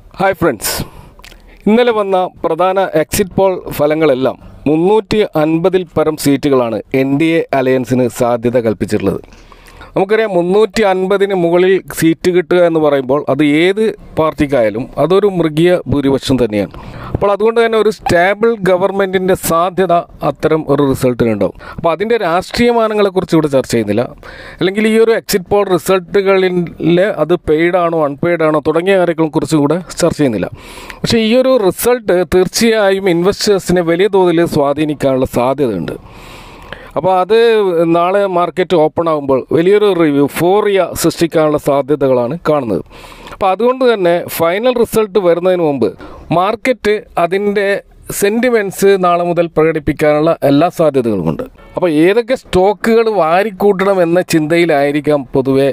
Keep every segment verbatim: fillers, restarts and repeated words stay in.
Hi friends, ഇന്നലെ വന്ന പ്രധാന എക്സിറ്റ് പോൾ ഫലങ്ങളെല്ലാം മുന്നൂറ്റി അൻപതിൽ പരം സീറ്റുകളാണ് എൻ ഡി എ അലയൻസിന് സാധ്യത കൽപ്പിച്ചിട്ടുള്ളത്. നമുക്കറിയാം, മുന്നൂറ്റി അൻപതിന് മുകളിൽ സീറ്റ് കിട്ടുക എന്ന് പറയുമ്പോൾ അത് ഏത് പാർട്ടിക്കായാലും അതൊരു മൃഗീയ ഭൂരിപക്ഷം തന്നെയാണ്. അപ്പോൾ അതുകൊണ്ട് തന്നെ ഒരു സ്റ്റേബിൾ ഗവൺമെൻറ്റിൻ്റെ സാധ്യത അത്തരം ഒരു റിസൾട്ടിനുണ്ടാവും. അപ്പോൾ അതിൻ്റെ രാഷ്ട്രീയ മാനങ്ങളെക്കുറിച്ച് ഇവിടെ ചർച്ച ചെയ്യുന്നില്ല, അല്ലെങ്കിൽ ഈ ഒരു എക്സിറ്റ് പോൾ റിസൾട്ടുകളിൽ അത് പെയ്ഡാണോ അൺപെയ്ഡാണോ തുടങ്ങിയ കാര്യങ്ങളെക്കുറിച്ചും കൂടെ ചർച്ച ചെയ്യുന്നില്ല. പക്ഷേ ഈ ഒരു റിസൾട്ട് തീർച്ചയായും ഇൻവെസ്റ്റേഴ്സിനെ വലിയ തോതിൽ സ്വാധീനിക്കാനുള്ള സാധ്യതയുണ്ട്. അപ്പോൾ അത് നാളെ മാർക്കറ്റ് ഓപ്പൺ ആകുമ്പോൾ വലിയൊരു യൂഫോറിയ സൃഷ്ടിക്കാനുള്ള സാധ്യതകളാണ് കാണുന്നത്. അപ്പോൾ അതുകൊണ്ട് തന്നെ ഫൈനൽ റിസൾട്ട് വരുന്നതിന് മുമ്പ് മാർക്കറ്റ് അതിൻ്റെ സെൻറ്റിമെൻറ്റ്സ് നാളെ മുതൽ പ്രകടിപ്പിക്കാനുള്ള എല്ലാ സാധ്യതകളുമുണ്ട്. അപ്പോൾ ഏതൊക്കെ സ്റ്റോക്കുകൾ വാരിക്കൂട്ടണം എന്ന ചിന്തയിലായിരിക്കാം പൊതുവെ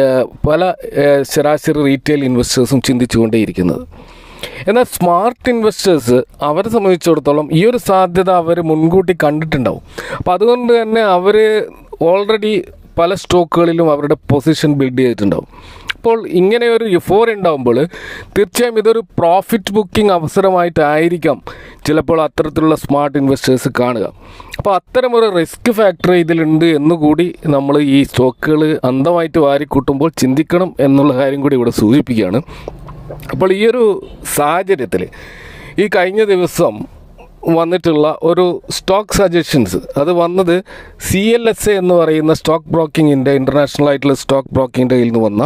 പല ശരാശരി റീറ്റെയിൽ ഇൻവെസ്റ്റേഴ്സും ചിന്തിച്ചുകൊണ്ടേയിരിക്കുന്നത്. എന്നാൽ സ്മാർട്ട് ഇൻവെസ്റ്റേഴ്സ് അവരെ സംബന്ധിച്ചിടത്തോളം ഈ ഒരു സാധ്യത അവർ മുൻകൂട്ടി കണ്ടിട്ടുണ്ടാവും. അപ്പോൾ അതുകൊണ്ട് തന്നെ അവർ ഓൾറെഡി പല സ്റ്റോക്കുകളിലും അവരുടെ പൊസിഷൻ ബിൽഡ് ചെയ്തിട്ടുണ്ടാവും. അപ്പോൾ ഇങ്ങനെ ഒരു യുഫോർ ഉണ്ടാകുമ്പോൾ തീർച്ചയായും ഇതൊരു പ്രോഫിറ്റ് ബുക്കിംഗ് അവസരമായിട്ടായിരിക്കാം ചിലപ്പോൾ അത്തരത്തിലുള്ള സ്മാർട്ട് ഇൻവെസ്റ്റേഴ്സ് കാണുക. അപ്പോൾ അത്തരം ഒരു റിസ്ക് ഫാക്ടർ ഇതിലുണ്ട് എന്നുകൂടി നമ്മൾ ഈ സ്റ്റോക്കുകൾ അന്ധമായിട്ട് വാരിക്കൂട്ടുമ്പോൾ ചിന്തിക്കണം എന്നുള്ള കാര്യം കൂടി ഇവിടെ സൂചിപ്പിക്കുകയാണ്. അപ്പോൾ ഈ ഒരു സാഹചര്യത്തിൽ ഈ കഴിഞ്ഞ ദിവസം വന്നിട്ടുള്ള ഒരു സ്റ്റോക്ക് സജഷൻസ്, അത് വന്നത് സി എൽ എസ് എ എന്ന് പറയുന്ന സ്റ്റോക്ക് ബ്രോക്കിങ്ങിൻ്റെ ഇൻ്റർനാഷണൽ ആയിട്ടുള്ള സ്റ്റോക്ക് ബ്രോക്കിങ്ങിൻ്റെ കയ്യിൽ നിന്ന് വന്ന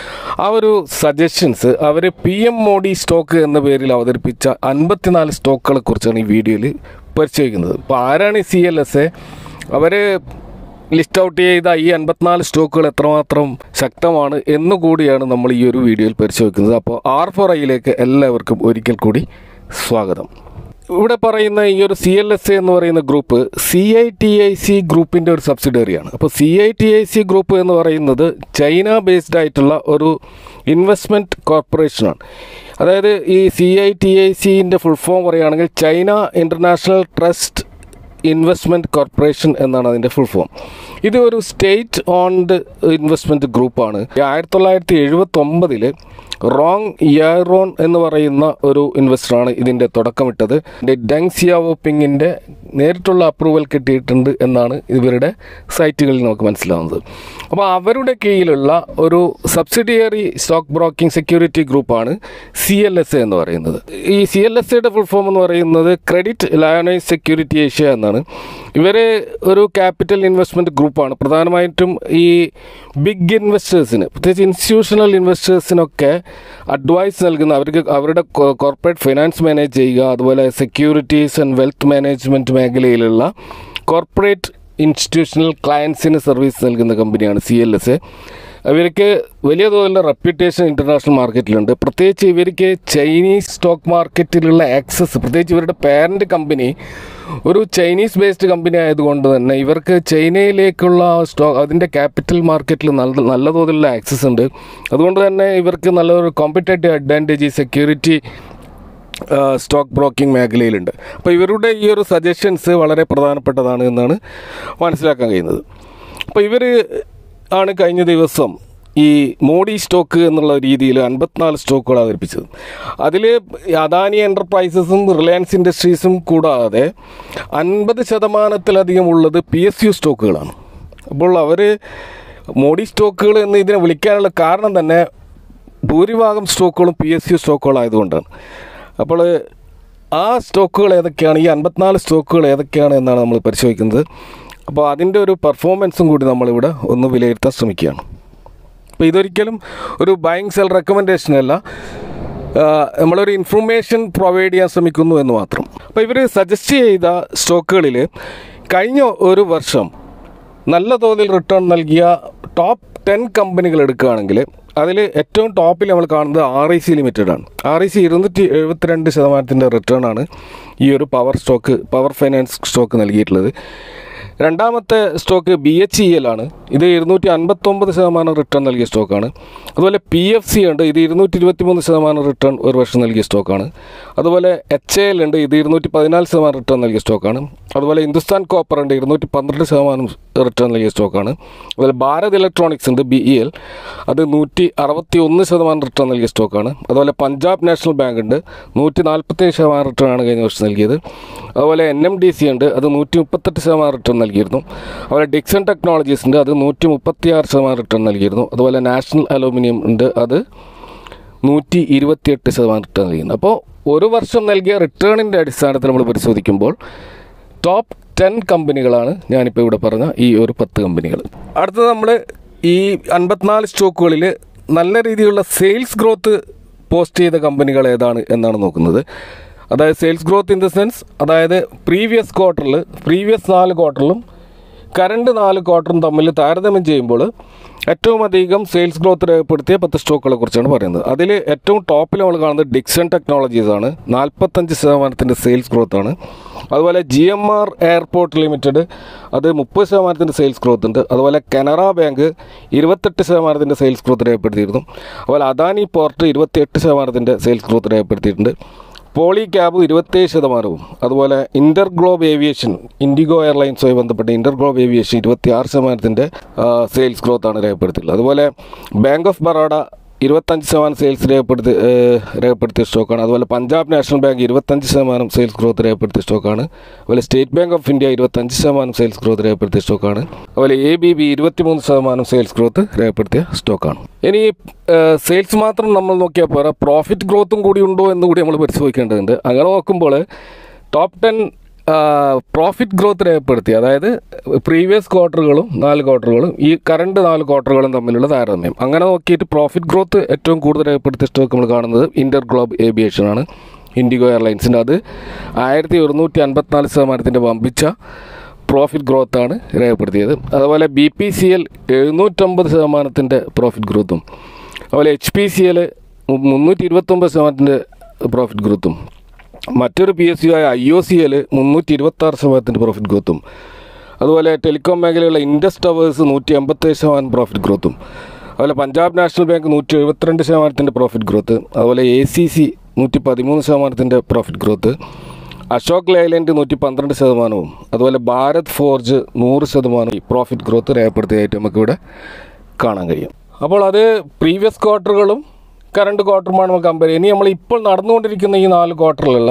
ആ ഒരു സജഷൻസ് അവർ പി എം മോഡി സ്റ്റോക്ക് എന്ന പേരിൽ അവതരിപ്പിച്ച അൻപത്തിനാല് സ്റ്റോക്കുകളെ കുറിച്ചാണ് ഈ വീഡിയോയിൽ പരിശോധിക്കുന്നത്. അപ്പോൾ ആരാണ് ഈ സി എൽ എസ് എ? അവർ ലിസ്റ്റ് ഔട്ട് ചെയ്ത ഈ അൻപത്തിനാല് സ്റ്റോക്കുകൾ എത്രമാത്രം ശക്തമാണ് എന്നുകൂടിയാണ് നമ്മൾ ഈ ഒരു വീഡിയോയിൽ പരിശോധിക്കുന്നത്. അപ്പോൾ ആർ ഫോർ ഐയിലേക്ക് എല്ലാവർക്കും ഒരിക്കൽ കൂടി സ്വാഗതം. ഇവിടെ പറയുന്ന ഈ ഒരു സി എൽ എസ് എ എന്ന് പറയുന്ന group C I T I C ഗ്രൂപ്പിൻ്റെ ഒരു സബ്സിഡറിയാണ്. അപ്പോൾ C I T I C group എന്ന് പറയുന്നത് ചൈന ബേസ്ഡ് ആയിട്ടുള്ള ഒരു ഇൻവെസ്റ്റ്മെൻറ്റ് കോർപ്പറേഷനാണ്. അതായത് ഈ സി ഐ ടി ഐ സിൻ്റെ ഫുൾ ഫോം പറയുകയാണെങ്കിൽ China international trust investment corporation എന്നാണ് അതിൻ്റെ ഫുൾ ഫോം. ഇത് ഒരു സ്റ്റേറ്റ് ഓൺഡ് ഇൻവെസ്റ്റ്മെൻറ്റ് ഗ്രൂപ്പാണ്. ആയിരത്തി തൊള്ളായിരത്തി എഴുപത്തി ഒമ്പതിൽ റോങ് യാറോൺ എന്ന് പറയുന്ന ഒരു ഇൻവെസ്റ്ററാണ് ഇതിൻ്റെ തുടക്കമിട്ടത്. ഡെങ് സിയാവോപിങ്ങിൻ്റെ നേരിട്ടുള്ള അപ്രൂവൽ കിട്ടിയിട്ടുണ്ട് എന്നാണ് ഇവരുടെ സൈറ്റുകളിൽ നമുക്ക് മനസ്സിലാവുന്നത്. അപ്പോൾ അവരുടെ കീഴിലുള്ള ഒരു സബ്സിഡിയറി സ്റ്റോക്ക് ബ്രോക്കിംഗ് സെക്യൂരിറ്റി ഗ്രൂപ്പാണ് സി എൽ എസ് എ എന്ന് പറയുന്നത്. ഈ സി എൽ എസ് എയുടെ ഫുൾ ഫോം എന്ന് പറയുന്നത് ക്രെഡിറ്റ് ലയണൈസ് സെക്യൂരിറ്റി ഏഷ്യ എന്നാണ്. ഇവർ ഒരു ക്യാപിറ്റൽ ഇൻവെസ്റ്റ്മെൻറ്റ് ഗ്രൂപ്പാണ്. പ്രധാനമായിട്ടും ഈ ബിഗ് ഇൻവെസ്റ്റേഴ്സിന്, പ്രത്യേകിച്ച് ഇൻസ്റ്റിറ്റ്യൂഷണൽ ഇൻവെസ്റ്റേഴ്സിനൊക്കെ അഡ്വൈസ് നൽകുന്ന, അവർക്ക് അവരുടെ കോർപ്പറേറ്റ് ഫൈനാൻസ് മാനേജ് ചെയ്യുക, അതുപോലെ സെക്യൂരിറ്റീസ് ആൻഡ് വെൽത്ത് മാനേജ്മെൻറ്റ് മേഖലയിലുള്ള കോർപ്പറേറ്റ് ഇൻസ്റ്റിറ്റ്യൂഷണൽ ക്ലയൻസിന് സർവീസ് നൽകുന്ന കമ്പനിയാണ് സി എൽ എസ് എ. ഇവർക്ക് വലിയ തോതിലുള്ള റെപ്യൂട്ടേഷൻ ഇൻ്റർനാഷണൽ മാർക്കറ്റിലുണ്ട്. പ്രത്യേകിച്ച് ഇവർക്ക് ചൈനീസ് സ്റ്റോക്ക് മാർക്കറ്റിലുള്ള ആക്സസ്, പ്രത്യേകിച്ച് ഇവരുടെ പാരൻറ്റ് കമ്പനി ഒരു ചൈനീസ് ബേസ്ഡ് കമ്പനി ആയതുകൊണ്ട് തന്നെ ഇവർക്ക് ചൈനയിലേക്കുള്ള സ്റ്റോക്ക് അതിൻ്റെ ക്യാപിറ്റൽ മാർക്കറ്റിൽ നല്ല നല്ല തോതിലുള്ള ആക്സസ് ഉണ്ട്. അതുകൊണ്ട് തന്നെ ഇവർക്ക് നല്ലൊരു കോമ്പറ്റേറ്റീവ് അഡ്വാൻറ്റേജ് ഈ സെക്യൂരിറ്റി സ്റ്റോക്ക് ബ്രോക്കിംഗ് മേഖലയിലുണ്ട്. അപ്പോൾ ഇവരുടെ ഈ ഒരു സജഷൻസ് വളരെ പ്രധാനപ്പെട്ടതാണ് എന്നാണ് മനസ്സിലാക്കാൻ കഴിയുന്നത്. അപ്പോൾ ഇവർ ആണ് കഴിഞ്ഞ ദിവസം ഈ മോഡി സ്റ്റോക്ക് എന്നുള്ള രീതിയിൽ അൻപത്തിനാല് സ്റ്റോക്കുകൾ അവതരിപ്പിച്ചത്. അതിൽ അദാനി എൻ്റർപ്രൈസസും റിലയൻസ് ഇൻഡസ്ട്രീസും കൂടാതെ അൻപത് ശതമാനത്തിലധികം ഉള്ളത് പി എസ് യു സ്റ്റോക്കുകളാണ്. അപ്പോൾ അവർ മോഡി സ്റ്റോക്കുകൾ എന്ന് ഇതിനെ വിളിക്കാനുള്ള കാരണം തന്നെ ഭൂരിഭാഗം സ്റ്റോക്കുകളും പി എസ് യു സ്റ്റോക്കുകളായതുകൊണ്ടാണ്. അപ്പോൾ ആ സ്റ്റോക്കുകൾ ഏതൊക്കെയാണ്, ഈ അൻപത്തിനാല് സ്റ്റോക്കുകൾ ഏതൊക്കെയാണ് എന്നാണ് നമ്മൾ പരിശോധിക്കുന്നത്. അപ്പോൾ അതിൻ്റെ ഒരു പെർഫോമൻസും കൂടി നമ്മളിവിടെ ഒന്ന് വിലയിരുത്താൻ ശ്രമിക്കുകയാണ്. അപ്പോൾ ഇതൊരിക്കലും ഒരു ബൈങ് സെൽ റെക്കമെൻഡേഷൻ അല്ല, നമ്മളൊരു ഇൻഫർമേഷൻ പ്രൊവൈഡ് ചെയ്യാൻ ശ്രമിക്കുന്നു എന്ന് മാത്രം. അപ്പോൾ ഇവർ സജസ്റ്റ് ചെയ്ത സ്റ്റോക്കുകളിൽ കഴിഞ്ഞ ഒരു വർഷം നല്ല തോതിൽ റിട്ടേൺ നൽകിയ ടോപ്പ് ടെൻ കമ്പനികൾ എടുക്കുകയാണെങ്കിൽ അതിൽ ഏറ്റവും ടോപ്പിൽ നമ്മൾ കാണുന്നത് ആർ ഐ സി ലിമിറ്റഡാണ്. ആർ ഐ സി ഇരുന്നൂറ്റി എഴുപത്തിരണ്ട് ശതമാനത്തിൻ്റെ റിട്ടേൺ ആണ് ഈ ഒരു power stock power finance stock നൽകിയിട്ടുള്ളത്. രണ്ടാമത്തെ stock B H E L ആണ്. ഇത് ഇരുന്നൂറ്റി അൻപത്തൊമ്പത് ശതമാനം റിട്ടേൺ നൽകിയ സ്റ്റോക്കാണ്. അതുപോലെ പി എഫ് സി ഉണ്ട്. ഇത് ഇരുന്നൂറ്റി ഇരുപത്തി മൂന്ന് ശതമാനം റിട്ടേൺ ഒരു വർഷം നൽകിയ സ്റ്റോക്കാണ്. അതുപോലെ എച്ച് എ എൽ ഉണ്ട്. ഇത് ഇരുന്നൂറ്റി പതിനാല് ശതമാനം റിട്ടേൺ നൽകിയ സ്റ്റോക്കാണ്. അതുപോലെ ഹിന്ദുസ്ഥാൻ കോപ്പർ ഉണ്ട്. ഇരുന്നൂറ്റി പന്ത്രണ്ട് ശതമാനം റിട്ടേൺ നൽകിയ സ്റ്റോക്കാണ്. അതുപോലെ ഭാരത് ഇലക്ട്രോണിക്സ് ഉണ്ട്, ബി ഇ എൽ. അത് നൂറ്റി അറുപത്തി ഒന്ന് ശതമാനം റിട്ടേൺ നൽകിയ സ്റ്റോക്കാണ്. അതുപോലെ പഞ്ചാബ് നാഷണൽ ബാങ്ക് ഉണ്ട്. നൂറ്റി നാൽപ്പത്തേഴ് ശതമാനം റിട്ടേൺ ആണ് കഴിഞ്ഞ വർഷം നൽകിയത്. അതുപോലെ എൻ എം ഡി സി ഉണ്ട്. അത് നൂറ്റി മുപ്പത്തെട്ട് ശതമാനം റിട്ടേൺ നൽകിയിരുന്നു. അതുപോലെ ഡിക്സൺ ടെക്നോളജീസ് ഉണ്ട്. അത് നൂറ്റി മുപ്പത്തി ആറ് ശതമാനം റിട്ടേൺ നൽകിയിരുന്നു. അതുപോലെ നാഷണൽ അലൂമിനിയം ഉണ്ട്. അത് നൂറ്റി ഇരുപത്തിയെട്ട് ശതമാനം റിട്ടേൺ നൽകിയിരുന്നു. അപ്പോൾ ഒരു വർഷം നൽകിയ റിട്ടേണിൻ്റെ അടിസ്ഥാനത്തിൽ നമ്മൾ പരിശോധിക്കുമ്പോൾ ടോപ്പ് ടെൻ കമ്പനികളാണ് ഞാനിപ്പോൾ ഇവിടെ പറഞ്ഞ ഈ ഒരു പത്ത് കമ്പനികൾ. അടുത്തത് നമ്മൾ ഈ അൻപത്തിനാല് സ്റ്റോക്കുകളിൽ നല്ല രീതിയിലുള്ള സെയിൽസ് ഗ്രോത്ത് പോസ്റ്റ് ചെയ്ത കമ്പനികൾ ഏതാണ് എന്നാണ് നോക്കുന്നത്. അതായത് sales growth in the sense, അതായത് പ്രീവിയസ് ക്വാർട്ടറിൽ പ്രീവിയസ് നാല് ക്വാർട്ടറിലും കറണ്ട് നാല് ക്വാർട്ടറും തമ്മിൽ താരതമ്യം ചെയ്യുമ്പോൾ ഏറ്റവും അധികം സെയിൽസ് ഗ്രോത്ത് രേഖപ്പെടുത്തിയ പത്ത് സ്റ്റോക്കുകളെ കുറിച്ചാണ് പറയുന്നത്. അതിൽ ഏറ്റവും ടോപ്പിൽ നമ്മൾ കാണുന്നത് ഡിക്സൺ ടെക്നോളജീസ് ആണ്. നാൽപ്പത്തഞ്ച് ശതമാനത്തിൻ്റെ സെയിൽസ് ഗ്രോത്ത് ആണ്. അതുപോലെ G M R airport limited, അത് മുപ്പത് ശതമാനത്തിൻ്റെ സെയിൽസ് ഗ്രോത്ത് ഉണ്ട്. അതുപോലെ കനറ ബാങ്ക് ഇരുപത്തെട്ട് ശതമാനത്തിൻ്റെ സെയിൽസ് ഗ്രോത്ത് രേഖപ്പെടുത്തിയിരുന്നു. അതുപോലെ അദാനി പോർട്ട് ഇരുപത്തിയെട്ട് ശതമാനത്തിൻ്റെ സെയിൽസ് ഗ്രോത്ത് രേഖപ്പെടുത്തിയിട്ടുണ്ട്. പോളി ക്യാബ് ഇരുപത്തേഴ് ശതമാനവും. അതുപോലെ ഇൻ്റർ ഗ്ലോബ് ഏവിയേഷൻ, ഇൻഡിഗോ എയർലൈൻസുമായി ബന്ധപ്പെട്ട് ഇൻ്റർ ഗ്ലോബ് ഏവിയേഷൻ ഇരുപത്തിയാറ് ശതമാനത്തിൻ്റെ സെയിൽസ് ഗ്രോത്താണ് രേഖപ്പെടുത്തിയിട്ടുള്ളത്. അതുപോലെ ബാങ്ക് ഓഫ് ബറോഡ ഇരുപത്തഞ്ച് ശതമാനം സെയിൽസ് രേഖപ്പെടുത്തി രേഖപ്പെടുത്തിയ സ്റ്റോക്കാണ്. അതുപോലെ പഞ്ചാബ് നാഷണൽ ബാങ്ക് ഇരുപത്തഞ്ച് ശതമാനം സെയിൽസ് ഗ്രോത്ത് രേഖപ്പെടുത്തിയ സ്റ്റോക്കാണ്. അതുപോലെ സ്റ്റേറ്റ് ബാങ്ക് ഓഫ് ഇന്ത്യ ഇരുപത്തഞ്ച് ശതമാനം സെയിൽസ് ഗ്രോത്ത് രേഖപ്പെടുത്തിയ സ്റ്റോക്കാണ്. അതുപോലെ എ ബി ബി ഇരുപത്തിമൂന്ന് ശതമാനം സെയിൽസ് ഗ്രോത്ത് രേഖപ്പെടുത്തിയ സ്റ്റോക്കാണ്. ഇനി സെയിൽസ് മാത്രം നമ്മൾ നോക്കിയാൽ പോരാ, പ്രോഫിറ്റ് ഗ്രോത്തും കൂടി ഉണ്ടോ എന്ന് കൂടി നമ്മൾ പരിശോധിക്കേണ്ടതുണ്ട്. അങ്ങനെ നോക്കുമ്പോൾ ടോപ്പ് ടെൻ പ്രോഫിറ്റ് ഗ്രോത്ത് രേഖപ്പെടുത്തി, അതായത് പ്രീവിയസ് ക്വാർട്ടറുകളും നാല് ക്വാർട്ടറുകളും ഈ കറണ്ട് നാല് ക്വാർട്ടറുകളും തമ്മിലുള്ള താരതമ്യം, അങ്ങനെ നോക്കിയിട്ട് പ്രോഫിറ്റ് ഗ്രോത്ത് ഏറ്റവും കൂടുതൽ രേഖപ്പെടുത്തിയ സ്റ്റോക്ക് നമ്മൾ കാണുന്നത് ഇൻ്റർ ഗ്ലോബ് ഏവിയേഷൻ ആണ്, ഇൻഡിഗോ എയർലൈൻസിൻ്റെ. അത് ആയിരത്തി ഒരുന്നൂറ്റി അൻപത്തിനാല് ശതമാനത്തിൻ്റെ വമ്പിച്ച പ്രോഫിറ്റ് ഗ്രോത്താണ് രേഖപ്പെടുത്തിയത്. അതുപോലെ ബി പി സി എൽ എഴുന്നൂറ്റമ്പത് ശതമാനത്തിൻ്റെ പ്രോഫിറ്റ് ഗ്രോത്തും, അതുപോലെ എച്ച് പി സി എൽ മുന്നൂറ്റി ഇരുപത്തൊമ്പത് ശതമാനത്തിൻ്റെ പ്രോഫിറ്റ് ഗ്രോത്തും, മറ്റൊരു പി എസ് യു ആയ ഐ ഒ സി എൽ മുന്നൂറ്റി ഇരുപത്താറ് ശതമാനത്തിൻ്റെ പ്രോഫിറ്റ് ഗ്രോത്തും, അതുപോലെ ടെലികോം മേഖലയുള്ള ഇൻഡസ് ടവേഴ്സ് നൂറ്റി എൺപത്തേഴ് ശതമാനം പ്രോഫിറ്റ് ഗ്രോത്തും, അതുപോലെ പഞ്ചാബ് നാഷണൽ ബാങ്ക് നൂറ്റി എഴുപത്തിരണ്ട് ശതമാനത്തിൻ്റെ പ്രോഫിറ്റ് ഗ്രോത്ത്, അതുപോലെ എ സി സി നൂറ്റി പതിമൂന്ന് ശതമാനത്തിൻ്റെ പ്രോഫിറ്റ് ഗ്രോത്ത്, അശോക് ലൈലൻഡ് നൂറ്റി പന്ത്രണ്ട് ശതമാനവും, അതുപോലെ ഭാരത് ഫോർജ് നൂറ് ശതമാനം പ്രോഫിറ്റ് ഗ്രോത്ത് രേഖപ്പെടുത്തിയതായിട്ട് നമുക്കിവിടെ കാണാൻ കഴിയും. അപ്പോൾ അത് പ്രീവിയസ് ക്വാർട്ടറുകളും കറണ്ട് ക്വാർട്ടറുമാണ് നമുക്ക് കമ്പയർ ചെയ്യുന്നത്. ഇനി നമ്മൾ ഇപ്പോൾ നടന്നുകൊണ്ടിരിക്കുന്ന ഈ നാല് ക്വാർട്ടറിലുള്ള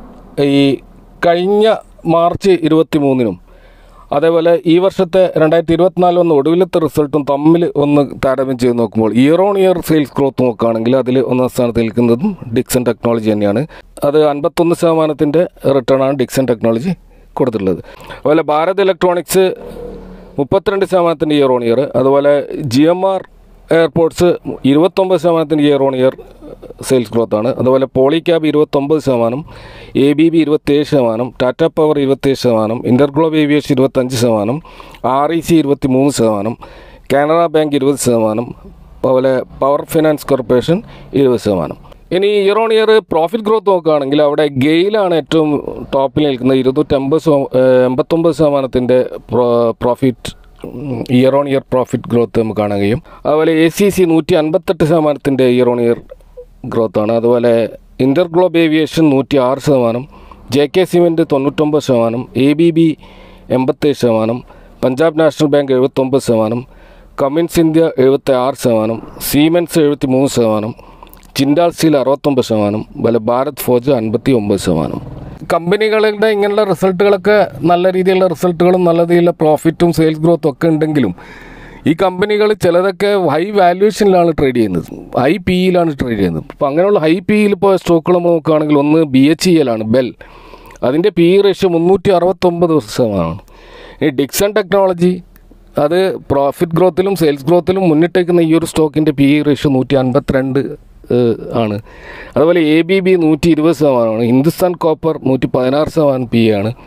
ഈ കഴിഞ്ഞ മാർച്ച് ഇരുപത്തി മൂന്നിനും അതേപോലെ ഈ വർഷത്തെ രണ്ടായിരത്തി ഇരുപത്തിനാല് വന്ന ഒടുവിലത്തെ റിസൾട്ടും തമ്മിൽ ഒന്ന് താരതമ്യം ചെയ്ത് നോക്കുമ്പോൾ year on year sales growth നോക്കുകയാണെങ്കിൽ അതിൽ ഒന്നാം സ്ഥാനത്ത് നിൽക്കുന്നതും ഡിക്സൺ ടെക്നോളജി തന്നെയാണ്. അത് അൻപത്തൊന്ന് ശതമാനത്തിൻ്റെ റിട്ടേണാണ് ഡിക്സൺ ടെക്നോളജി കൊടുത്തിട്ടുള്ളത്. അതുപോലെ ഭാരത് ഇലക്ട്രോണിക്സ് മുപ്പത്തിരണ്ട് ശതമാനത്തിൻ്റെ ഇയർ ഓൺ ഇയർ, അതുപോലെ ജി എം ആർ എയർപോർട്ട്സ് ഇരുപത്തൊമ്പത് ശതമാനത്തിൻ്റെ ഇയർ ഓൺ ഇയർ സെയിൽസ് ഗ്രോത്താണ്. അതുപോലെ പോളി ക്യാബ് ഇരുപത്തൊമ്പത് ശതമാനം, എ ബി ബി ഇരുപത്തേഴ് ശതമാനം, ടാറ്റ പവർ ഇരുപത്തേഴ് ശതമാനം, ഇൻ്റർ ഗ്ലോബ് ഏവിയേഷൻ ഇരുപത്തഞ്ച് ശതമാനം, ആർ ഇ സി ഇരുപത്തി മൂന്ന് ശതമാനം, കാനറ ബാങ്ക് ഇരുപത് ശതമാനം, അതുപോലെ പവർ ഫിനാൻസ് കോർപ്പറേഷൻ ഇരുപത് ശതമാനം. ഇനി year on year profit growth നോക്കുകയാണെങ്കിൽ അവിടെ ഗെയിലാണ് ഏറ്റവും ടോപ്പിൽ നിൽക്കുന്നത്. ഇരുന്നൂറ്റമ്പത് ശത എൺപത്തൊമ്പത് ശതമാനത്തിൻ്റെ profit year on year profit growth നമുക്ക് കാണാൻ കഴിയും. അതുപോലെ എ സി സി നൂറ്റി അൻപത്തെട്ട് ശതമാനത്തിൻ്റെ ഇയർ ഓൺ ഇയർ ഗ്രോത്താണ്. അതുപോലെ ഇൻ്റർ ഗ്ലോബ് ഏവിയേഷൻ നൂറ്റി ആറ് ശതമാനം, ജെ കെ സിമെൻറ്റ് തൊണ്ണൂറ്റൊമ്പത് ശതമാനം, എ ബി ബി എൺപത്തേഴ് ശതമാനം, പഞ്ചാബ് നാഷണൽ ബാങ്ക് എഴുപത്തൊമ്പത് ശതമാനം, കമിൻസ് ഇന്ത്യ എഴുപത്തി ആറ് ശതമാനം, സീമെൻസ് എഴുപത്തി മൂന്ന് ശതമാനം, ജിൻഡാൽ സ്റ്റീൽ അറുപത്തൊമ്പത് ശതമാനം, അതുപോലെ ഭാരത് ഫോർജ് അൻപത്തി ഒമ്പത് ശതമാനം. കമ്പനികളുടെ ഇങ്ങനെയുള്ള റിസൾട്ടുകളൊക്കെ നല്ല രീതിയിലുള്ള റിസൾട്ടുകളും നല്ല രീതിയിലുള്ള പ്രോഫിറ്റും സെയിൽസ് ഗ്രോത്തും ഒക്കെ ഉണ്ടെങ്കിലും ഈ കമ്പനികൾ ചിലതൊക്കെ ഹൈ വാല്യൂഷനിലാണ് ട്രേഡ് ചെയ്യുന്നത്, ഹൈ പി ഇയിലാണ് ട്രേഡ് ചെയ്യുന്നത്. അപ്പോൾ അങ്ങനെയുള്ള ഹൈ പി ഇയിൽ ഇപ്പോൾ സ്റ്റോക്കുകൾ നമ്മൾ നോക്കുകയാണെങ്കിൽ ഒന്ന് ബി എച്ച് ഇ എൽ ആണ്, ബെൽ. അതിൻ്റെ പി ഇ റേഷ്യോ മുന്നൂറ്റി അറുപത്തൊമ്പത് ശതമാനമാണ്. ഈ ഡിക്സൺ ടെക്നോളജി അത് പ്രോഫിറ്റ് ഗ്രോത്തിലും സെയിൽസ് ഗ്രോത്തിലും മുന്നിട്ടേക്കുന്ന ഈ ഒരു സ്റ്റോക്കിൻ്റെ പി ഇ റേഷ്യോ നൂറ്റി അൻപത്തിരണ്ട് ആണ്. അതുപോലെ എ ബി ബി നൂറ്റി ഇരുപത് ശതമാനമാണ്, ഹിന്ദുസ്ഥാൻ കോപ്പർ നൂറ്റി പതിനാറ് ശതമാനം പി ഇ ആണ്.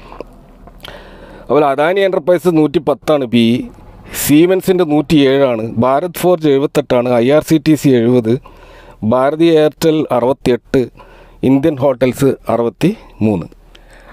അതുപോലെ അദാനി എൻ്റർപ്രൈസ് നൂറ്റി പത്താണ് പി ഇ, സീമെൻസിൻ്റെ നൂറ്റി ഏഴാണ്, ഭാരത് ഫോർജ് എഴുപത്തെട്ടാണ്, I R C T C എഴുപത്, ഭാരതി എയർടെൽ അറുപത്തിയെട്ട്, ഇന്ത്യൻ ഹോട്ടൽസ് അറുപത്തി മൂന്ന്.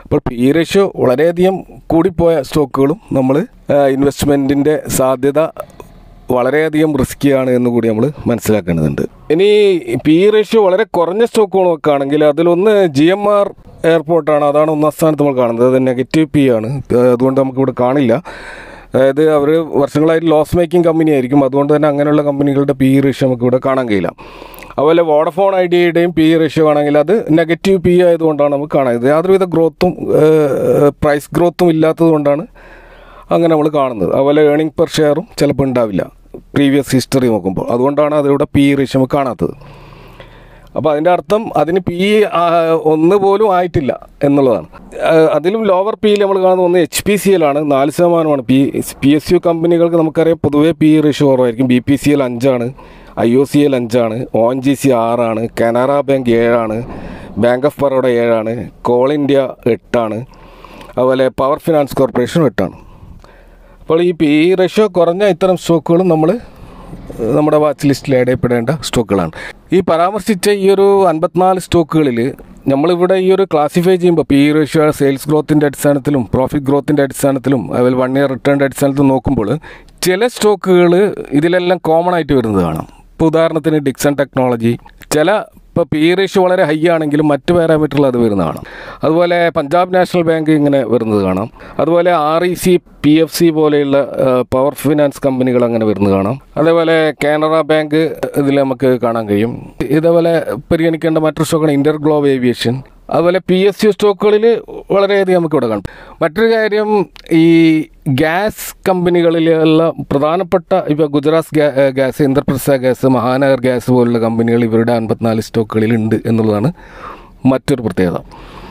അപ്പോൾ പി ഇ റേഷ്യോ വളരെയധികം കൂടിപ്പോയ സ്റ്റോക്കുകളും നമ്മൾ ഇൻവെസ്റ്റ്മെൻറ്റിൻ്റെ സാധ്യത വളരെയധികം റിസ്ക്കിയാണ് എന്ന് കൂടി നമ്മൾ മനസ്സിലാക്കേണ്ടതുണ്ട്. ഇനി പി ഇ റേഷ്യോ വളരെ കുറഞ്ഞ സ്റ്റോക്കുകൾ നോക്കുകയാണെങ്കിൽ അതിലൊന്ന് ജി എം ആർ എയർപോർട്ടാണ്. അതാണ് ഒന്നാം സ്ഥാനത്ത് നമ്മൾ കാണുന്നത്. അത് നെഗറ്റീവ് പി ആണ്, അതുകൊണ്ട് നമുക്കിവിടെ കാണില്ല. അതായത് അവർ വർഷങ്ങളായിട്ട് ലോസ് മേക്കിംഗ് കമ്പനി ആയിരിക്കും, അതുകൊണ്ട് തന്നെ അങ്ങനെയുള്ള കമ്പനികളുടെ പി ഇ റേഷ്യോ നമുക്ക് ഇവിടെ കാണാൻ കഴിയില്ല. അതുപോലെ വോഡഫോൺ ഐഡിയയുടെയും പി ഇ റേഷ്യോ ആണെങ്കിൽ അത് നെഗറ്റീവ് പി ആയതുകൊണ്ടാണ് നമുക്ക് കാണുന്നത്. യാതൊരുവിധ ഗ്രോത്തും പ്രൈസ് ഗ്രോത്തും ഇല്ലാത്തത് കൊണ്ടാണ് അങ്ങനെ നമ്മൾ കാണുന്നത്. അതുപോലെ ഏണിംഗ് പെർ ഷെയറും ചിലപ്പോൾ ഉണ്ടാവില്ല പ്രീവിയസ് ഹിസ്റ്ററി നോക്കുമ്പോൾ, അതുകൊണ്ടാണ് അതിലൂടെ പി ഇ റേഷ്യോ നമുക്ക് കാണാത്തത്. അപ്പോൾ അതിൻ്റെ അർത്ഥം അതിന് പി ഒന്ന് പോലും ആയിട്ടില്ല എന്നുള്ളതാണ്. അതിലും ലോവർ പിയിൽ നമ്മൾ കാണുന്ന ഒന്ന് എച്ച് പി സി എല്ലാണ്, നാല് ശതമാനമാണ്. പി പി എസ് യു കമ്പനികൾക്ക് നമുക്കറിയാം പൊതുവേ പി ഇ റേഷ്യോ കുറവായിരിക്കും. ബി പി സി എൽ അഞ്ചാണ്, ഐ ഒ സി എൽ അഞ്ചാണ്, ഒ എൻ ജി സി ആറാണ്, കാനറ ബാങ്ക് ഏഴാണ്, ബാങ്ക് ഓഫ് ബറോഡ ഏഴാണ്, കോൾ ഇന്ത്യ എട്ടാണ്, അതുപോലെ പവർ ഫിനാൻസ് കോർപ്പറേഷൻ എട്ടാണ്. അപ്പോൾ ഈ പി ഇ റേഷ്യോ കുറഞ്ഞ ഇത്തരം സ്റ്റോക്കുകളും നമ്മൾ നമ്മുടെ വാച്ച് ലിസ്റ്റിൽ ആഡ് ചെയ്യപ്പെടേണ്ട സ്റ്റോക്കുകളാണ്. ഈ പരാമർശിച്ച ഈ ഒരു അൻപത്തിനാല് സ്റ്റോക്കുകളിൽ നമ്മളിവിടെ ഈ ഒരു ക്ലാസിഫൈ ചെയ്യുമ്പോൾ പി ഇ റേഷ്യോ സെയിൽസ് ഗ്രോത്തിൻ്റെ അടിസ്ഥാനത്തിലും പ്രോഫിറ്റ് ഗ്രോത്തിൻ്റെ അടിസ്ഥാനത്തിലും അതുപോലെ വൺ ഇയർ റിട്ടേണിൻ്റെ അടിസ്ഥാനത്തിലും നോക്കുമ്പോൾ ചില സ്റ്റോക്കുകൾ ഇതിലെല്ലാം കോമൺ ആയിട്ട് വരുന്നത് കാണാം. ഇപ്പോൾ ഉദാഹരണത്തിന് ഡിക്സൺ ടെക്നോളജി, ചില ഇപ്പോൾ പി ഇ റേഷ്യോ വളരെ ഹൈ ആണെങ്കിലും മറ്റ് പാരാമീറ്ററിൽ അത് വരുന്നത് കാണാം. അതുപോലെ പഞ്ചാബ് നാഷണൽ ബാങ്ക് ഇങ്ങനെ വരുന്നത് കാണാം. അതുപോലെ R E C, P F C പോലെയുള്ള പവർ ഫിനാൻസ് കമ്പനികൾ അങ്ങനെ വരുന്നത് കാണാം. അതേപോലെ കാനറ ബാങ്ക് ഇതിൽ നമുക്ക് കാണാൻ കഴിയും. ഇതേപോലെ പരിഗണിക്കേണ്ട മറ്റൊരു സ്റ്റോക്കാണ് ഇന്റർ ഗ്ലോബ് ഏവിയേഷൻ. അതുപോലെ പി എസ് യു സ്റ്റോക്കുകളിൽ വളരെയധികം നമുക്കിവിടെ കാണും. മറ്റൊരു കാര്യം, ഈ ഗ്യാസ് കമ്പനികളിലുള്ള പ്രധാനപ്പെട്ട ഇപ്പോൾ Gujarat gas, Indraprastha gas, Mahanagar gas പോലുള്ള കമ്പനികൾ ഇവരുടെ അൻപത്തിനാല് സ്റ്റോക്കുകളിൽ ഉണ്ട് എന്നുള്ളതാണ് മറ്റൊരു പ്രത്യേകത.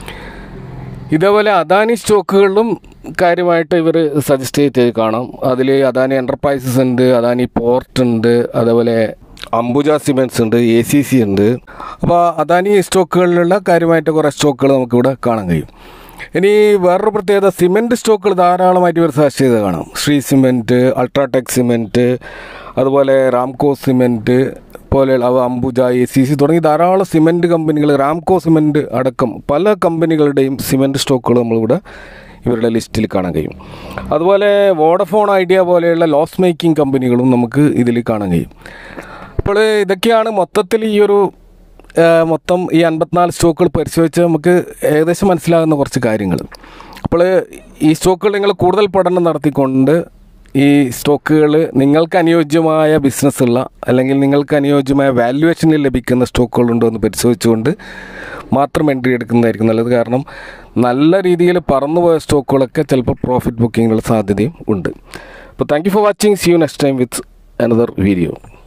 ഇതേപോലെ അദാനി സ്റ്റോക്കുകളിലും കാര്യമായിട്ട് ഇവർ സജസ്റ്റ് ചെയ്ത് കാണാം. അതിൽ അദാനി എൻ്റർപ്രൈസസ് ഉണ്ട്, അദാനി പോർട്ട് ഉണ്ട്, അതേപോലെ അംബുജ സിമെൻറ്റ്സ് ഉണ്ട്, എ സി സി ഉണ്ട്. അപ്പോൾ അദാനി സ്റ്റോക്കുകളിലുള്ള കാര്യമായിട്ട് കുറേ സ്റ്റോക്കുകൾ നമുക്കിവിടെ കാണാൻ കഴിയും. ഇനി വേറൊരു പ്രത്യേകത, സിമെൻറ്റ് സ്റ്റോക്കുകൾ ധാരാളമായിട്ട് ഇവർ സജസ്റ്റ് ചെയ്ത് കാണാം. ശ്രീ സിമെൻറ്റ്, അൾട്രാടെക് സിമെൻറ്റ്, അതുപോലെ റാംകോ സിമെൻറ്റ് പോലെയുള്ള അംബുജ, എ സി സി തുടങ്ങി ധാരാളം സിമെൻറ്റ് കമ്പനികൾ, റാംകോ സിമെൻറ്റ് അടക്കം പല കമ്പനികളുടെയും സിമെൻറ്റ് സ്റ്റോക്കുകൾ നമ്മളിവിടെ ഇവരുടെ ലിസ്റ്റിൽ കാണാൻ കഴിയും. അതുപോലെ വോഡഫോൺ ഐഡിയ പോലെയുള്ള ലോസ് മേക്കിംഗ് കമ്പനികളും നമുക്ക് ഇതിൽ കാണാൻ കഴിയും. അപ്പോൾ ഇതൊക്കെയാണ് മൊത്തത്തിൽ ഈ ഒരു മൊത്തം ഈ അൻപത്തിനാല് സ്റ്റോക്കുകൾ പരിശോധിച്ച് നമുക്ക് ഏകദേശം മനസ്സിലാകുന്ന കുറച്ച് കാര്യങ്ങൾ. അപ്പോൾ ഈ സ്റ്റോക്കുകൾ നിങ്ങൾ കൂടുതൽ പഠനം നടത്തിക്കൊണ്ട് ഈ സ്റ്റോക്കുകൾ നിങ്ങൾക്ക് അനുയോജ്യമായ ബിസിനസ്സുള്ള അല്ലെങ്കിൽ നിങ്ങൾക്ക് അനുയോജ്യമായ വാല്യുവേഷനിൽ ലഭിക്കുന്ന സ്റ്റോക്കുകളുണ്ടോ എന്ന് പരിശോധിച്ചുകൊണ്ട് മാത്രം എൻട്രി എടുക്കുന്നതായിരിക്കും നല്ലത്. കാരണം നല്ല രീതിയിൽ പറന്നുപോയ സ്റ്റോക്കുകളൊക്കെ ചിലപ്പോൾ പ്രോഫിറ്റ് ബുക്കിങ്ങിനുള്ള സാധ്യതയും ഉണ്ട്. അപ്പോൾ thank you for watching. See you next time with another video.